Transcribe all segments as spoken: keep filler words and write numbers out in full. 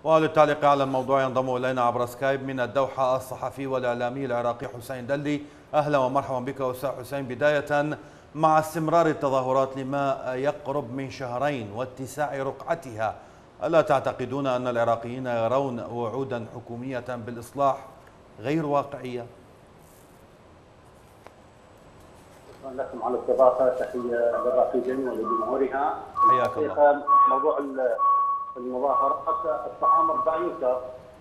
وللتعليق على الموضوع ينضم إلينا عبر سكايب من الدوحة الصحفي والإعلامي العراقي حسين دلي. أهلا ومرحبا بك أستاذ حسين. بداية، مع استمرار التظاهرات لما يقرب من شهرين واتساع رقعتها، ألا تعتقدون أن العراقيين يرون وعودا حكومية بالإصلاح غير واقعية؟ شكرا لكم على الاستضافة. تحية للرافدين ولجمهورها. حياك الله. موضوع المظاهرات التآمر لا ينكر،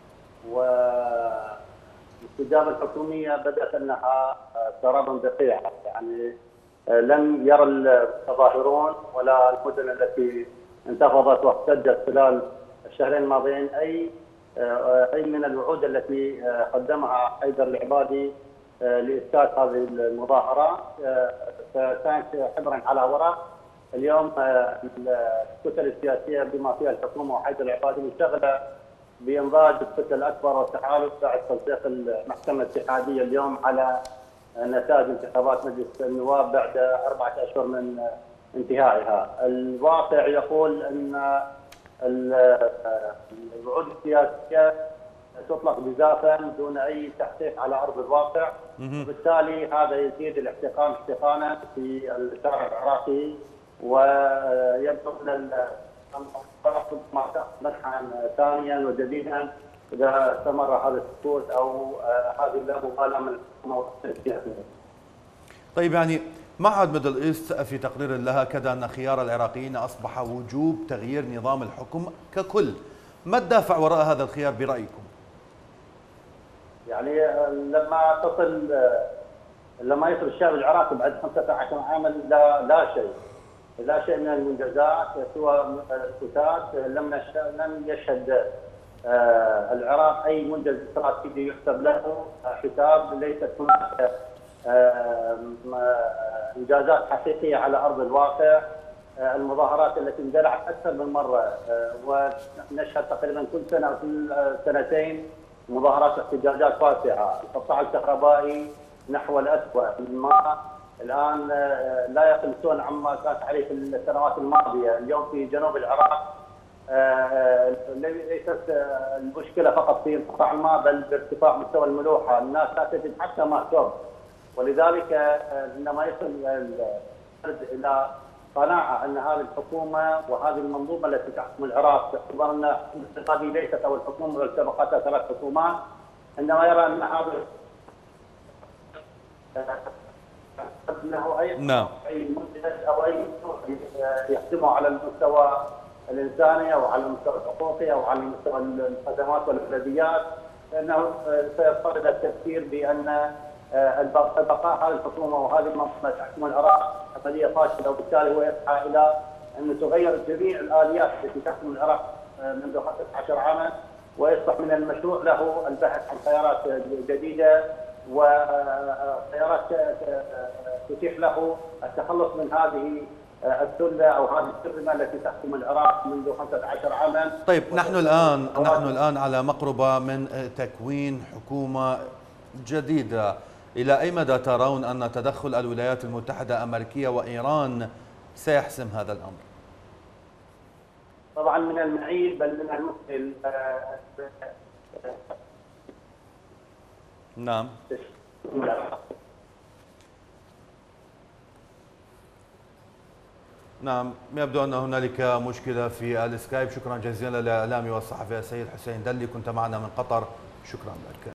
والاستجابة الحكومية بدأت أنها سرابا بقيع، يعني لم يرى المتظاهرون ولا المدن التي انتفضت واحتجت خلال الشهرين الماضيين أي أي من الوعود التي قدمها حيدر العبادي لإسكات هذه المظاهرات. فكانت حبرا على ورق. اليوم الكتل السياسيه بما فيها الحكومه وحيدر العبادي مشتغله بانضاج الكتل الاكبر والتحالف بعد تنسيق المحكمه الاتحاديه اليوم على نتائج انتخابات مجلس النواب بعد اربعه اشهر من انتهائها. الواقع يقول ان الوعود السياسيه تطلق جزافا دون اي تحقيق على ارض الواقع، وبالتالي هذا يزيد الاحتقان احتقانا في الشارع العراقي، ويبدو ان الترقب ما منحا ثانيا وجديدا اذا استمر هذا السكوت او هذه اللامبالاه من الحكومه السياسيه. طيب، يعني معهد ميدل ايست في تقرير لها كذا ان خيار العراقيين اصبح وجوب تغيير نظام الحكم ككل. ما الدافع وراء هذا الخيار برايكم؟ يعني لما تصل لما يصل الشعب العراقي بعد خمسة عشر عاما لا لا شيء لا شيء من المنجزات سوى السكوتات. لم لم يشهد العراق اي منجز استراتيجي يحسب له حساب. ليست هناك انجازات حقيقيه على ارض الواقع. المظاهرات التي اندلعت اكثر من مره، ونشهد تقريبا كل سنه او كل سنتين مظاهرات احتجاجات فاتحه. القطاع الكهربائي نحو الاسوء، الماء الان لا يقلون عما كانت عليه في السنوات الماضيه. اليوم في جنوب العراق ليست المشكله فقط في انقطاع الماء بل بارتفاع مستوى الملوحه. الناس لا تجد حتى ماء شرب، ولذلك عندما يصل الى قناعه ان هذه الحكومه وهذه المنظومه التي تحكم العراق، باعتبار ان هذه ليست او الحكومه بل سبقتها ثلاث حكومات، عندما يرى ان هذا له اي نعم اي منتج او اي يخدمه على المستوى الانساني او على المستوى الحقوقي او على مستوى الخدمات والبلديات، فانه سيضطر الى التفكير بان بقاء هذه الحكومه وهذه المنظومه تحكم العراق عمليه فاشله، وبالتالي هو يسعى الى ان تغير جميع الاليات التي تحكم العراق منذ خمسة عشر عاما، ويصبح من المشروع له البحث عن خيارات جديده وخيارات تتيح له التخلص من هذه السله او هذه السرمه التي تحكم العراق منذ خمسة عشر عاما. طيب، نحن الان نحن الان على مقربه من تكوين حكومه جديده. إلى أي مدى ترون أن تدخل الولايات المتحدة الأمريكية وإيران سيحسم هذا الأمر؟ طبعا من المعيب بل من المسهل. نعم نعم يبدو أن هنالك مشكلة في السكايب. شكرا جزيلا للإعلامي والصحفي السيد حسين دلي، كنت معنا من قطر. شكرا لك.